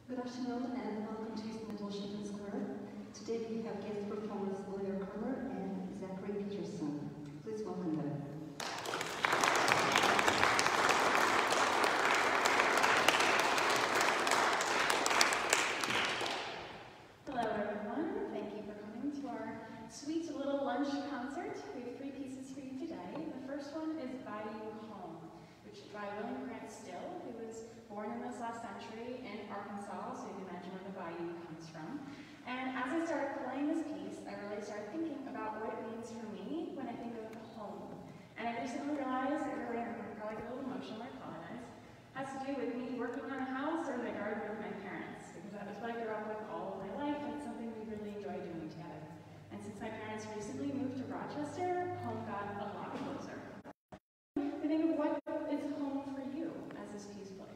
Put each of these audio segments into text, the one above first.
Good afternoon and welcome to Eastman Square. Today we have guest performers Blair, Koerner and Zachary, Peterson. Please welcome them. Hello everyone, thank you for coming to our sweet little lunch concert. We have 3 pieces for you today. The first one is Bayou Home, which is by William Grant Still, who was born in this last century in Arkansas, so you can imagine where the bayou comes from. And as I started playing this piece, I really started thinking about what it means for me when I think of home. And I recently realized, I'm probably get a little emotional, I apologize, has to do with me working on a house or in the garden with my parents, because that was what I grew up with all of my life, and it's something we really enjoy doing together. And since my parents recently moved to Rochester, home got a lot closer. I think of what is home for you as this piece plays.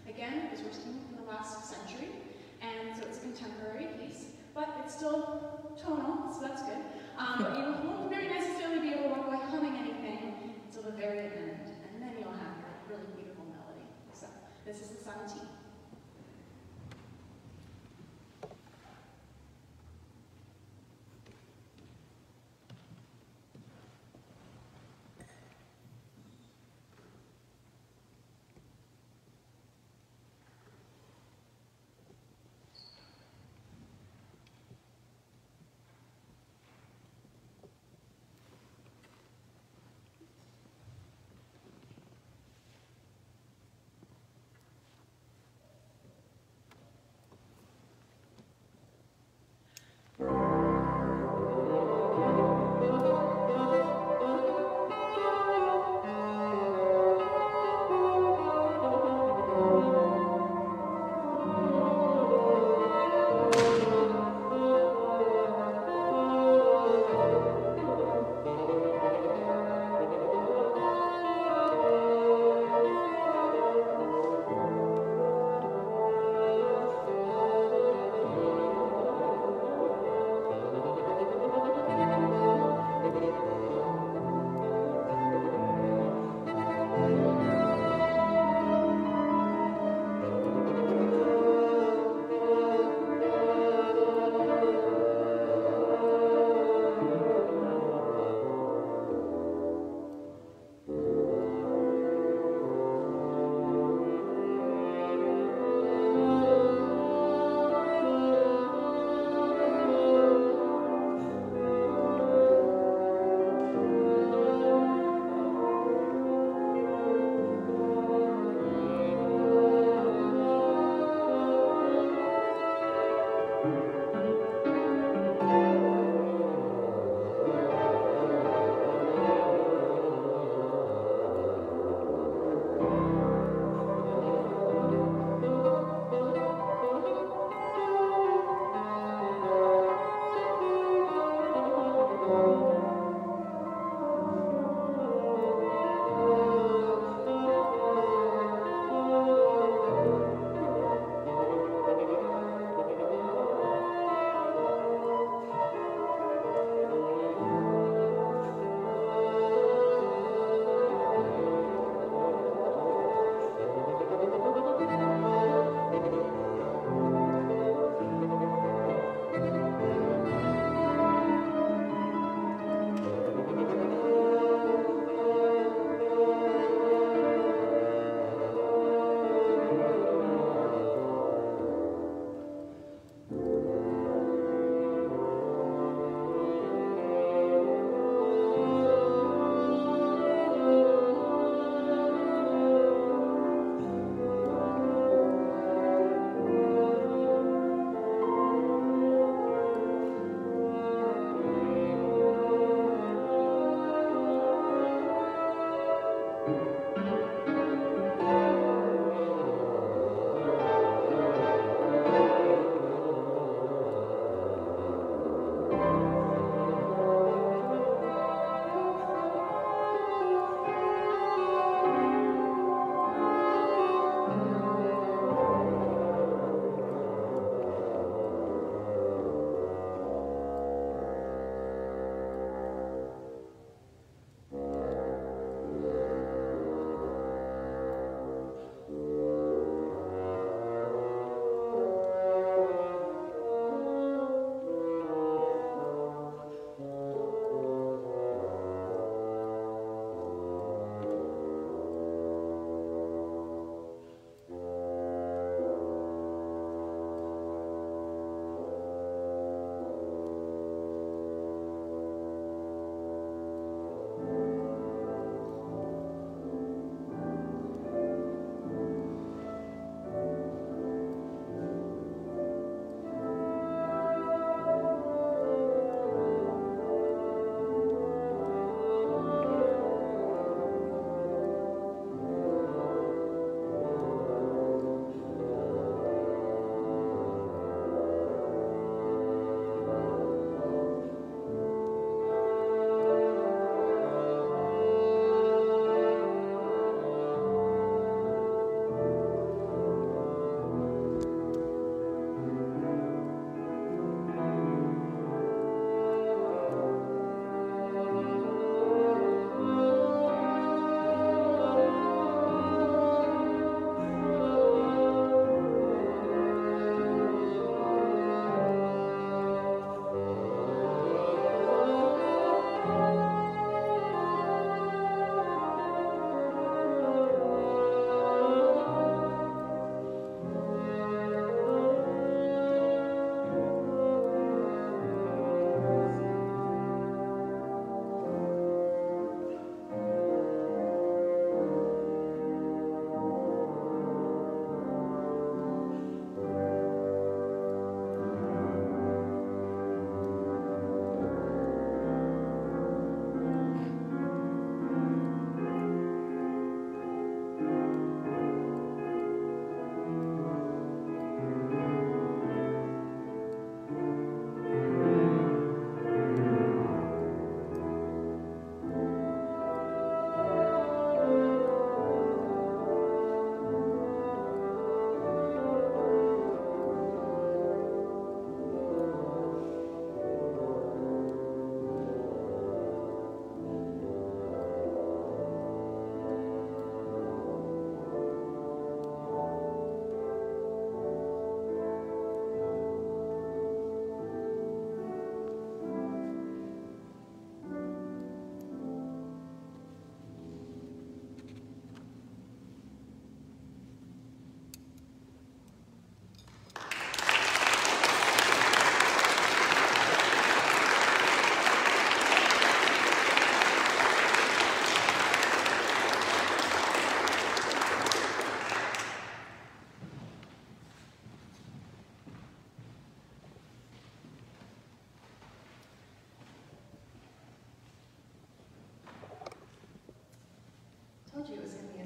Again, it was written in the last century, and so it's a contemporary piece, but it's still tonal, so that's good. But you won't very necessarily be able to walk away humming anything until the very end, and then you'll have your really beautiful melody. So this is the sonatine.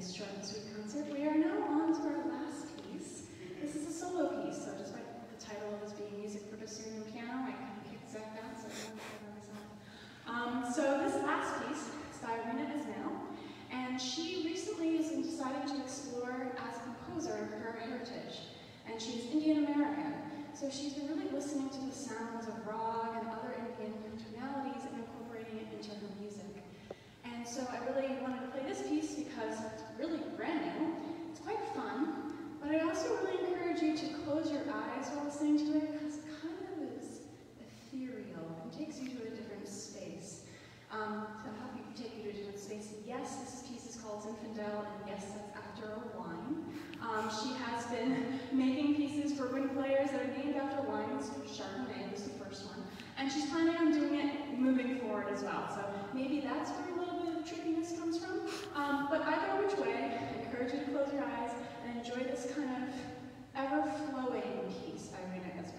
this short and sweet concert. We are now on to our last piece. This is a solo piece, so despite the title of this being music for bassoon and piano, I kind of kicked Zach out, so I don't know myself. So this last piece is by Now, and she recently has been deciding to explore as a composer her heritage, and she's Indian American. So she's been really listening to the sounds of rag and other Indian tonalities and incorporating it into her music. And so I really wanted to play this piece because it's really brand new, it's quite fun, but I also really encourage you to close your eyes while listening to it because it kind of is ethereal and takes you to a different space. To help you take you to a different space, yes, this piece is called Zinfandel, and yes, that's after a wine. She has been making pieces for wind players that are named after wines. Chardonnay was the first one. And she's planning on doing it moving forward as well. So maybe that's where a little bit of trickiness comes from. But either which way, I encourage you to close your eyes and enjoy this kind of ever-flowing piece by Irina Ezra.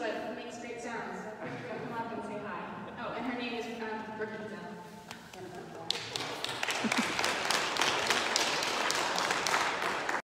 but makes great sounds. So come up and say hi. Oh, and her name is Rikita.